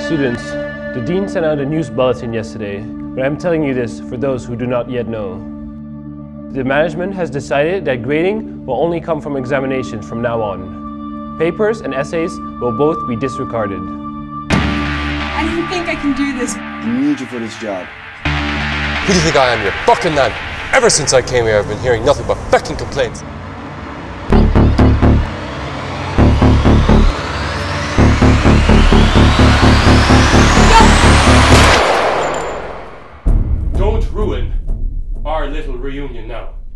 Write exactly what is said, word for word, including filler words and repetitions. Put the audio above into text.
Students, the Dean sent out a news bulletin yesterday, but I'm telling you this for those who do not yet know. The management has decided that grading will only come from examinations from now on. Papers and essays will both be disregarded. I don't think I can do this. I need you for this job. Who do you think I am, your fucking man? Ever since I came here, I've been hearing nothing but fucking complaints. Don't ruin our little reunion now.